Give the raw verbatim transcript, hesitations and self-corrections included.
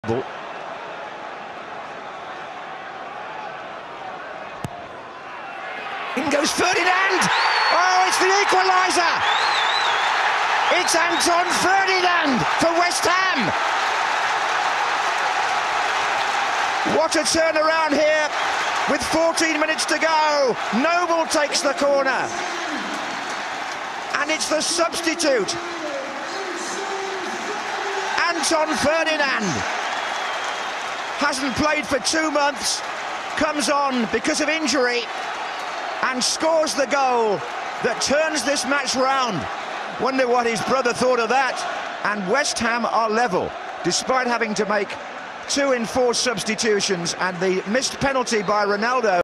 In goes Ferdinand! Oh, it's the equaliser! It's Anton Ferdinand for West Ham! What a turnaround here with fourteen minutes to go. Noble takes the corner. And it's the substitute, Anton Ferdinand. Hasn't played for two months, comes on because of injury and scores the goal that turns this match round. Wonder what his brother thought of that. And West Ham are level, despite having to make two in four substitutions and the missed penalty by Ronaldo.